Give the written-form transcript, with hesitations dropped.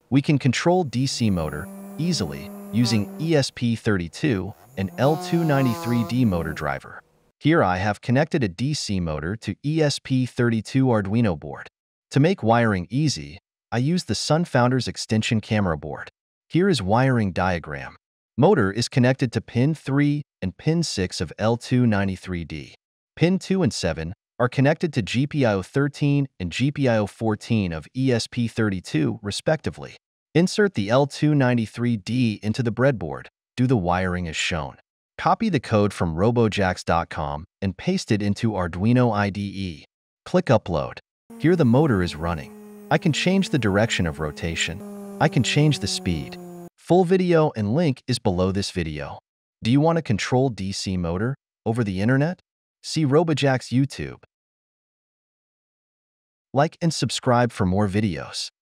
We can control DC motor easily using ESP32 and L293D motor driver. Here I have connected a DC motor to ESP32 Arduino board. To make wiring easy, I use the Sunfounder's extension camera board. Here is wiring diagram. Motor is connected to pin 3 and pin 6 of L293D. Pin 2 and 7 are connected to GPIO 13 and GPIO 14 of ESP32, respectively. Insert the L293D into the breadboard. Do the wiring as shown. Copy the code from Robojax.com and paste it into Arduino IDE. Click Upload. Here the motor is running. I can change the direction of rotation. I can change the speed. Full video and link is below this video. Do you want to control DC motor over the internet? See Robojax YouTube. Like and subscribe for more videos.